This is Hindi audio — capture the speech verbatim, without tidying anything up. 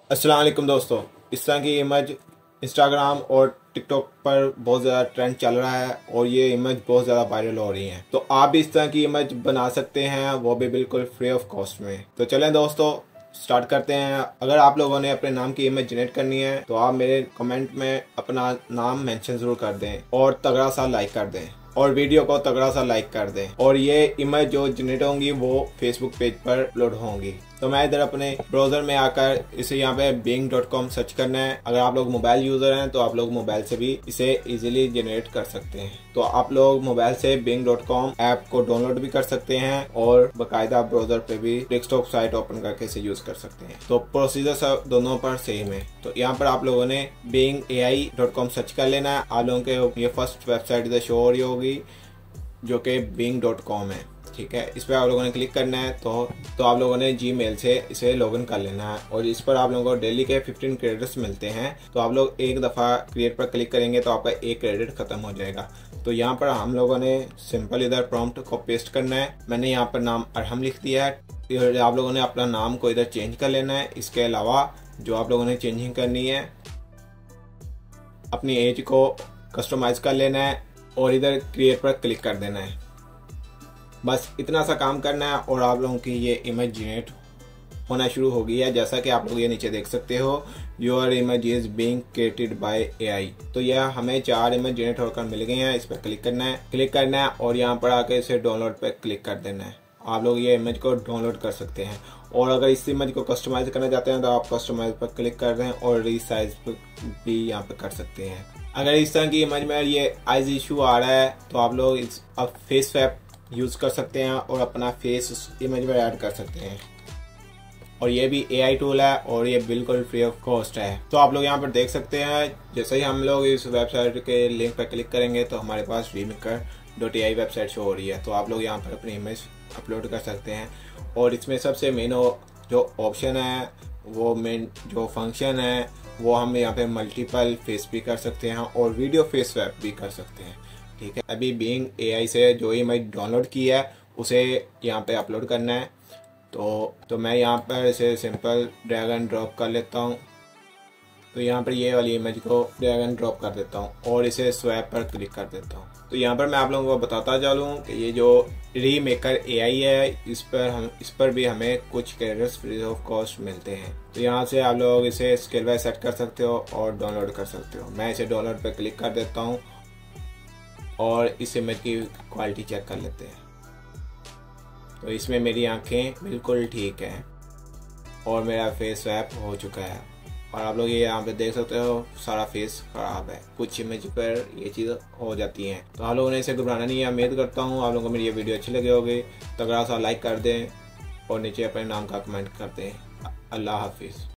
अस्सलाम वालेकुम दोस्तों, इस तरह की इमेज इंस्टाग्राम और टिकटॉक पर बहुत ज़्यादा ट्रेंड चल रहा है और ये इमेज बहुत ज़्यादा वायरल हो रही हैं। तो आप भी इस तरह की इमेज बना सकते हैं, वो भी बिल्कुल फ्री ऑफ कॉस्ट में। तो चलें दोस्तों, स्टार्ट करते हैं। अगर आप लोगों ने अपने नाम की इमेज जनरेट करनी है तो आप मेरे कमेंट में अपना नाम मेंशन जरूर कर दें और तगड़ा सा लाइक कर दें और वीडियो को तगड़ा सा लाइक कर दें। और ये इमेज जो जनरेट होंगी वो फेसबुक पेज पर अपलोड होंगी। तो मैं इधर अपने ब्राउजर में आकर इसे यहाँ पे बिंग डॉट कॉम सर्च करना है। अगर आप लोग मोबाइल यूजर हैं तो आप लोग मोबाइल से भी इसे इजीली जनरेट कर सकते हैं। तो आप लोग मोबाइल से बिंग डॉट कॉम ऐप को डाउनलोड भी कर सकते हैं और बाकायदा ब्राउजर पे भी डेस्कटॉप साइट ओपन करके इसे यूज कर सकते हैं। तो प्रोसीजर सब दोनों पर सेम है। तो यहाँ पर आप लोगों ने Bing A I dot com search कर लेना है। आप लोगों के ये फर्स्ट वेबसाइट इधर शो हो रही होगी जो कि बिंग डॉट कॉम है, ठीक है। इस पर आप लोगों ने क्लिक करना है। तो तो आप लोगों ने जी मेल से इसे लॉगिन कर लेना है और इस पर आप लोगों को डेली के पंद्रह क्रेडिट्स मिलते हैं। तो आप लोग एक दफ़ा क्रिएट पर क्लिक करेंगे तो आपका एक क्रेडिट खत्म हो जाएगा। तो यहाँ पर हम लोगों ने सिंपल इधर प्रॉम्प्ट को पेस्ट करना है। मैंने यहाँ पर नाम अरहम लिख दिया है। आप लोगों ने अपना नाम को इधर चेंज कर लेना है। इसके अलावा जो आप लोगों ने चेंजिंग करनी है, अपनी एज को कस्टमाइज कर लेना है और इधर क्रिएट पर क्लिक कर देना है। बस इतना सा काम करना है और आप लोगों की ये इमेज जनरेट होना शुरू हो गई है। जैसा कि आप लोग ये नीचे देख सकते हो, your image is being created by A I. तो यह हमें चार इमेज जनरेट होकर मिल गई हैं। इस पर क्लिक करना है क्लिक करना है और यहाँ पर आके इसे डाउनलोड पे क्लिक कर देना है। आप लोग ये इमेज को डाउनलोड कर सकते हैं और अगर इस इमेज को कस्टमाइज करना चाहते हैं तो आप कस्टमाइज पर क्लिक कर दें और रीसाइज भी यहाँ पे कर सकते हैं। अगर इस तरह की इमेज में ये आइज इशू आ रहा है तो आप लोग इस अब फेस स्वैप यूज कर सकते हैं और अपना फेस उस इमेज में ऐड कर सकते हैं। और ये भी ए आई टूल है और ये बिल्कुल फ्री ऑफ कॉस्ट है। तो आप लोग यहाँ पर देख सकते हैं, जैसे ही हम लोग इस वेबसाइट के लिंक पर क्लिक करेंगे तो हमारे पास remaker dot A I website show हो रही है। तो आप लोग यहाँ पर अपनी इमेज अपलोड कर सकते हैं और इसमें सबसे मेन जो ऑप्शन है, वो मेन जो फंक्शन है, वो हम यहाँ पे मल्टीपल फेस भी कर सकते हैं और वीडियो फेस स्वैप भी कर सकते हैं, ठीक है। अभी बिंग ए आई से जो इमेज डाउनलोड की है उसे यहाँ पे अपलोड करना है। तो तो मैं यहाँ पर इसे सिंपल ड्रैग एंड ड्रॉप कर लेता हूँ। तो यहाँ पर ये वाली इमेज को ड्रैग एंड ड्रॉप कर देता हूँ और इसे स्वैप पर क्लिक कर देता हूँ। तो यहाँ पर मैं आप लोगों को बताता चलूँ कि ये जो रीमेकर ए आई है, इस पर हम इस पर भी हमें कुछ क्रेडिट्स फ्री ऑफ कॉस्ट मिलते हैं। तो यहाँ से आप लोग इसे स्केल बाय सेट कर सकते हो और डाउनलोड कर सकते हो। मैं इसे डाउनलोड पर क्लिक कर देता हूँ और इस इमेज की क्वालिटी चेक कर लेते हैं। तो इसमें मेरी आंखें बिल्कुल ठीक हैं और मेरा फेस स्वैप हो चुका है और आप लोग ये यहाँ पे देख सकते हो सारा फेस खराब है। कुछ इमेज पर ये चीज़ हो जाती हैं। तो आप लोगों ने इसे घबराना नहीं है। उम्मीद करता हूँ आप लोगों को मेरी ये वीडियो अच्छी लगी होगी। तगड़ा सा लाइक कर दें और नीचे अपने नाम का कमेंट कर दें। अल्लाह हाफिज़।